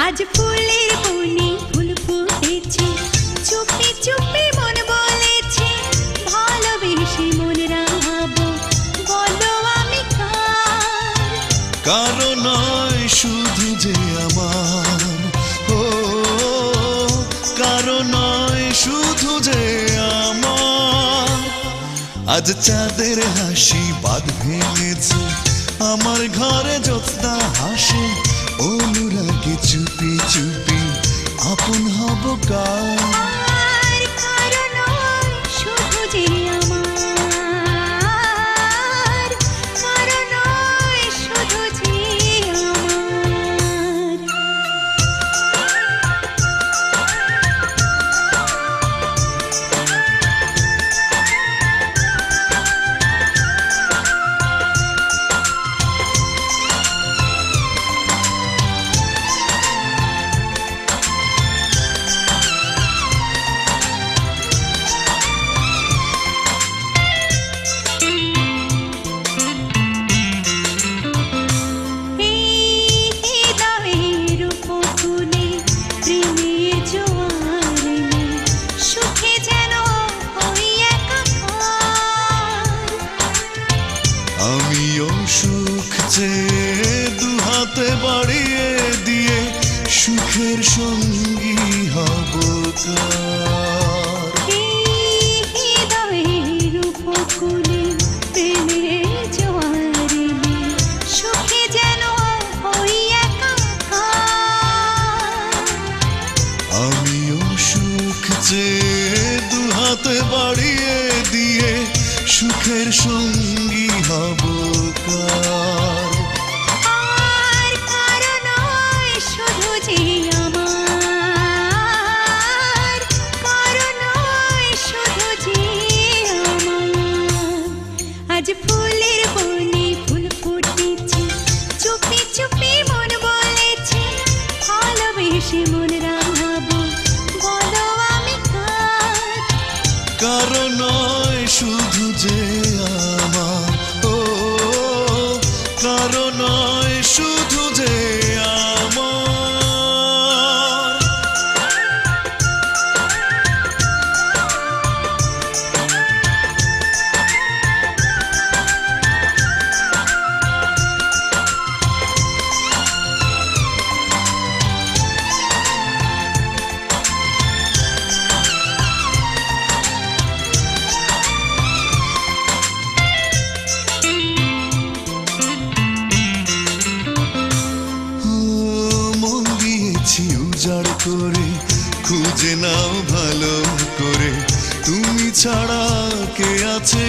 আজ ফুলের বনে ফুল ফুটেছে, চুপি চুপি মন বলেছে ভালোবেসে মন রাঙাবো, বলো আমি কার? কারো নয় শুধু যে আমার, ও কারো নয় শুধু যে আমার। আজ চাঁদের হাসি বাঁধ ভেঙেছে, আমার ঘরে জ্যোৎস্না হাসে, অনুরাগে চুপি চুপি আপন হব কার? আর কারো নয় শুধু যে আমার, কারো নয় শুধু যে আমার। আমিও সুখ চেয়ে দুহাতে বাড়িয়ে দিয়ে সুখের সঙ্গী হব কার? হৃদয়ের উপকূলে প্রেমের জোয়ারে সুখে যেন হই একাকার। আমিও সুখ চেয়ে দুহাতে বাড়িয়ে দিয়ে সুখের সঙ্গী হব কার? আর কারো নয় শুধু যে আমার, কারো নয় শুধু যে আমার। আজ ফুলের বনে ফুল ফুটেছে, চুপি চুপি মন বলেছে ভালোবেসে মন রাঙাবো, বলো আমি কার? কারো নয় শুধু যে আমার, ও কারো নয় শুধু যে আমার। উজাড় করে খুঁজে নাও ভালো করে, তুমি ছাড়া কে আছে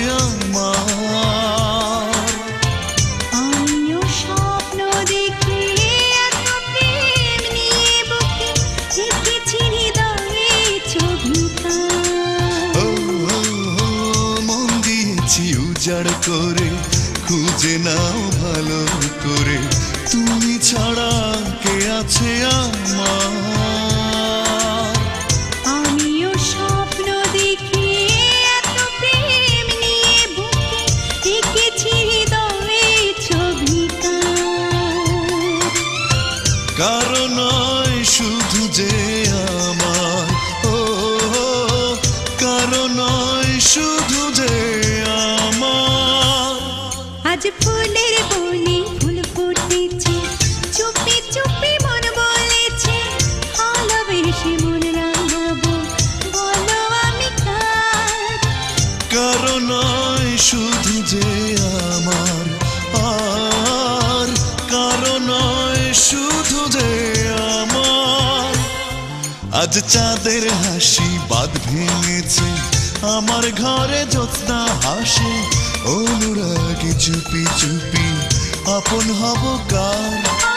আমার? আমিও স্বপ্ন দেখি এত প্রেম নিয়ে বুকে, দেখেছি হৃদয়ে ছবিটা। ও মন দিয়েছি উজাড় করে খুঁজে নাও ভালো করে, তুমি ছাড়া কে আছে আমার? আমিও স্বপ্ন দেখি এত প্রেম নিয়ে বুকে, দেখেছি হৃদয়ে ছবিটা। কারো নয় শুধু যে আমার, ও কারো নয় শুধু যে আমার। আজ ফুলের বনে ফুল ফুটেছে, চুপি চুপি মন বলেছে ভালোবেসে মন রাঙাবো, বলো আমি কার? কারো নয় শুধু যে আমার, আর কারো নয় শুধু যে আমার। আজ চাঁদের হাসি বাঁধ ভেঙেছে, আমার ঘরে জ্যোৎস্না হাসে, অনুরাগে চুপি চুপি আপন হব কার?